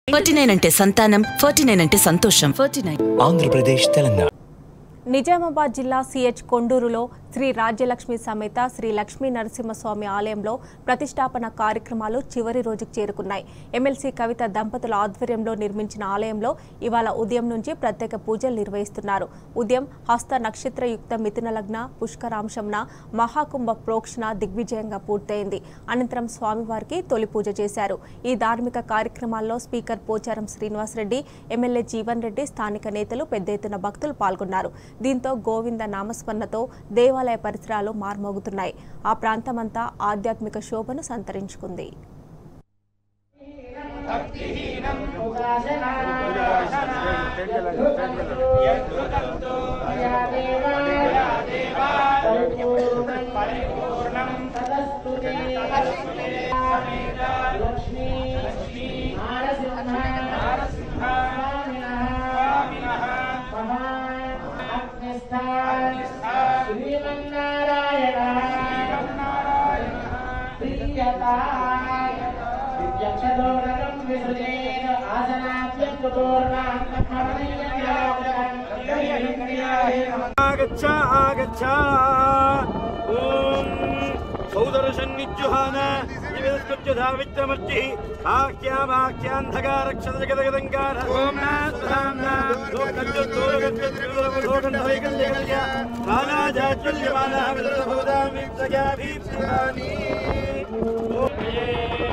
49 అంటే సంతానం, 49 అంటే సంతోషం. 49 ఆంధ్రప్రదేశ్ తెలంగాణ. నిజామాబాద్ జిల్లా సిహెచ్ కొండూరులో శ్రీ రాజ్యలక్ష్మి సమేత శ్రీ లక్ష్మీ నరసింహస్వామి ఆలయంలో ప్రతిష్టాపన కార్యక్రమాలు చివరి రోజుకు చేరుకున్నాయి. ఎమ్మెల్సీ కవిత దంపతుల ఆధ్వర్యంలో నిర్మించిన ఆలయంలో ఇవాళ ఉదయం నుంచి ప్రత్యేక పూజలు నిర్వహిస్తున్నారు. ఉదయం హస్త నక్షత్రయుక్త మిథున లగ్న పుష్కరాంశంన మహాకుంభ ప్రోక్షణ దిగ్విజయంగా పూర్తయింది. అనంతరం స్వామివారికి తొలి పూజ చేశారు. ఈ ధార్మిక కార్యక్రమాల్లో స్పీకర్ పోచారం శ్రీనివాసరెడ్డి, ఎమ్మెల్యే జీవన్ రెడ్డి, స్థానిక నేతలు పెద్ద ఎత్తున భక్తులు పాల్గొన్నారు. దీంతో గోవింద నామస్మరణతో దేవాలయ పరిసరాలు మార్మోగుతున్నాయి. ఆ ప్రాంతమంతా ఆధ్యాత్మిక శోభను సంతరించుకుంది. Om